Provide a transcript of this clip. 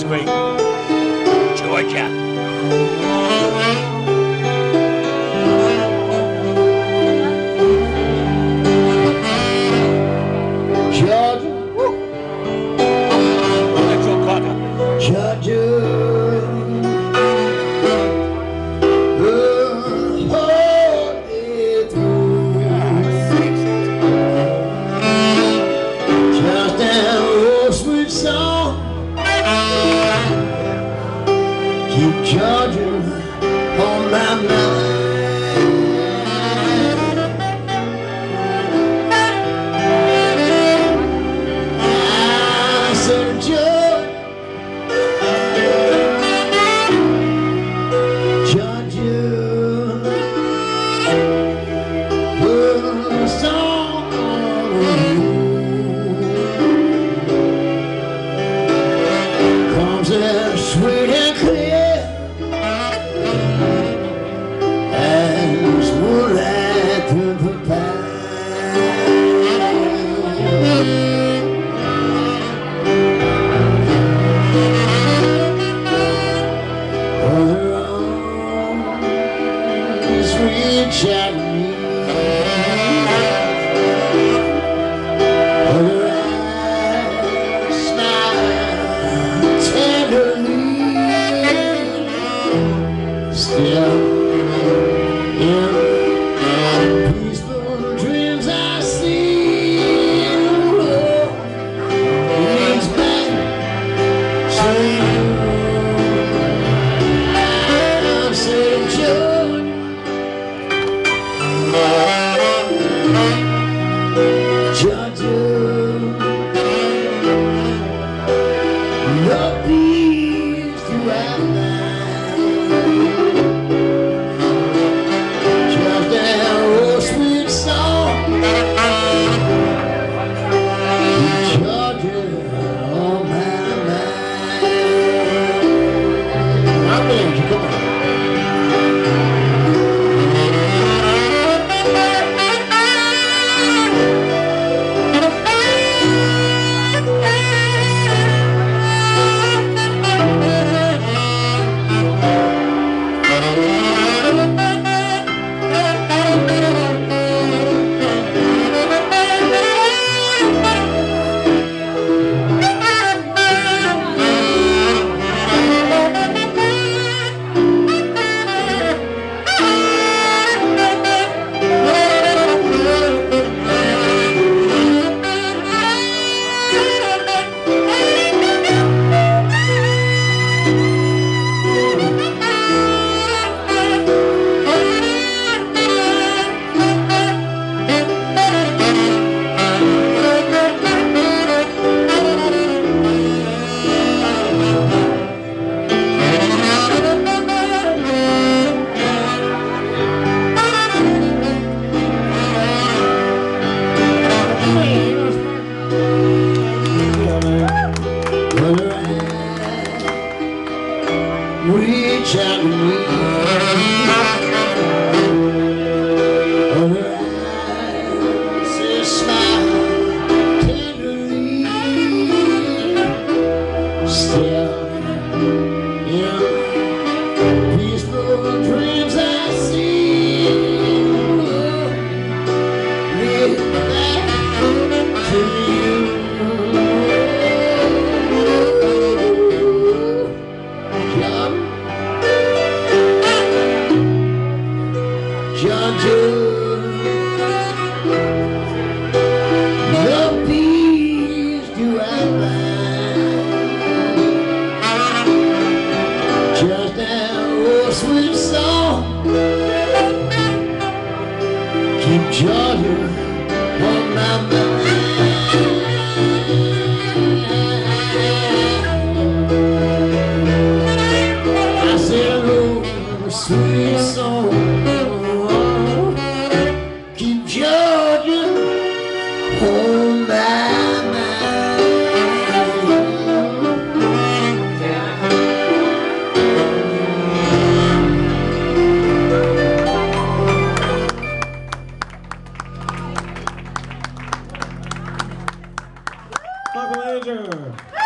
great. Georgia. Georgia. Electro Carter. Georgia. Keep Georgia on my mind. I said, Georgia, put a song on you. Comes out sweet and clear. Reach out to me, her eyes smile tenderly, still in peaceful dreams I see love leads back to you. I'm saying, Georgia, love peace throughout life. Just that old sweet song, Georgia, on my mind. Mark Belanger, come on. Reach out to me, her eyes smile tenderly, still in peaceful dreams I see love lead back to you. Georgia, love peace throughout life. Just that old sweet song, keep Georgia on my mind. I said, oh, sweet song, Georgia, on my mind. Mark Belanger.